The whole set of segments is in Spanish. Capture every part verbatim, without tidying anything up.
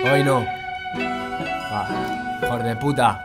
Hoy no. Ah, hijo de puta.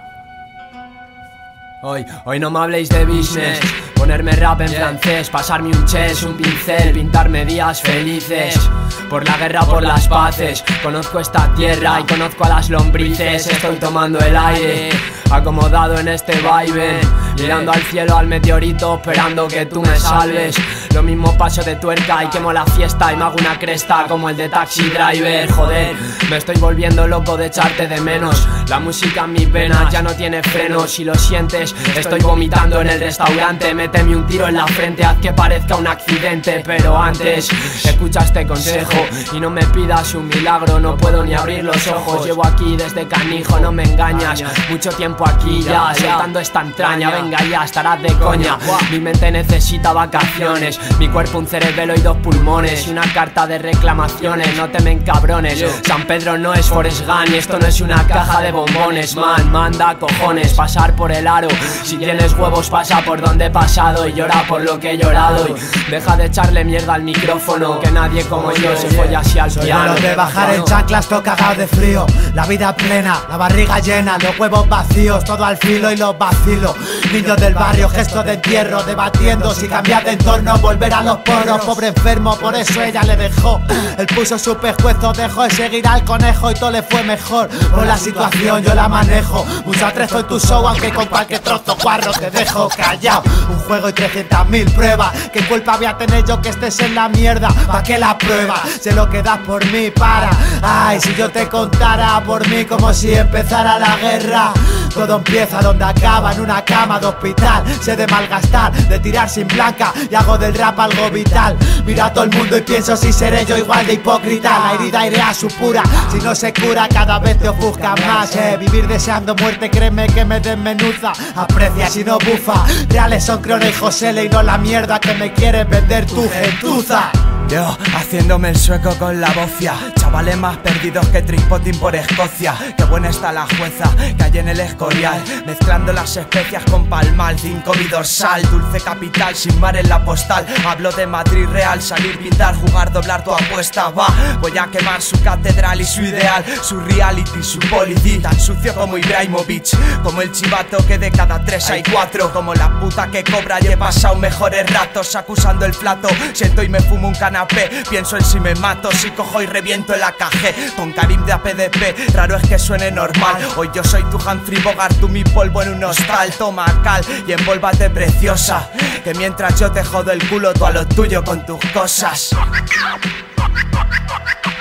Hoy, hoy no me habléis de business. Ponerme rap en francés, pasarme un chess, un pincel, pintarme días felices. Por la guerra, por las paces. Conozco esta tierra y conozco a las lombrices. Estoy tomando el aire, acomodado en este vaivén, mirando al cielo, al meteorito, esperando que tú me salves. Lo mismo paso de tuerca y quemo la fiesta y me hago una cresta como el de Taxi Driver. Joder, me estoy volviendo loco de echarte de menos. La música en mis venas ya no tiene frenos. Si lo sientes, estoy vomitando en el restaurante. Méteme un tiro en la frente, haz que parezca un accidente. Pero antes, escucha este consejo y no me pidas un milagro. No puedo ni abrir los ojos. Llevo aquí desde canijo, no me engañas. Mucho tiempo aquí ya, soltando esta entraña. Venga ya, estarás de coña. Mi mente necesita vacaciones, mi cuerpo un cerebelo y dos pulmones, y una carta de reclamaciones. No temen cabrones, San Pedro no es Forrest Gump y esto no es una caja de bombones. Man, manda cojones, pasar por el aro. Si tienes huevos pasa por donde he pasado y llora por lo que he llorado. Y deja de echarle mierda al micrófono, que nadie como yo se folla así al piano. De bajar en chanclas, todo cagado de frío. La vida plena, la barriga llena, los huevos vacíos, todo al filo y los vacilo. Niños del barrio, gesto de entierro, debatiendo si cambiar de entorno, volver a los porros. Pobre enfermo, por eso ella le dejó. Él puso su pescuezo, dejó de seguir al conejo y todo le fue mejor. Por la situación yo la manejo, mucho atrezo en tu show, aunque con cualquier trozo guarro te dejo callado. Un juego y trescientas mil pruebas, ¿qué culpa voy a tener yo que estés en la mierda? ¿Pa' qué la prueba? Sé lo que das por mí, para. Ay, si yo te contara por mí como si empezara la guerra. Todo empieza donde acaba, en una cama de hospital. Sé de malgastar, de tirar sin blanca, y hago del rap algo vital. Miro a todo el mundo y pienso si seré yo igual de hipócrita. La herida airea su pura, si no se cura cada vez te ofusca más. eh. Vivir deseando muerte, créeme que me desmenuza. Aprecia si no bufa, reales son Crona y Josele y no la mierda que me quieres vender tu gentuza. Yo, haciéndome el sueco con la bofia. Chavales más perdidos que Trispotting por Escocia. Qué buena está la jueza que hay en el Escorial, mezclando las especias con palmal. Cinco dorsal, dulce capital, sin mar en la postal. Hablo de Madrid real, salir, pintar, jugar, doblar tu apuesta. Va, voy a quemar su catedral y su ideal, su reality, su policy. Tan sucio como Ibrahimovic, como el chivato que de cada tres hay cuatro. Como la puta que cobra y he pasado mejores ratos acusando el plato. Siento y me fumo un canapé, pienso en si me mato, si cojo y reviento el A K G con Karim de A P D P, raro es que suene normal. Hoy yo soy tu Humphrey Bogart, tú mi polvo en un hostal. Toma cal y envólvate preciosa, que mientras yo te jodo el culo tú a lo tuyo con tus cosas.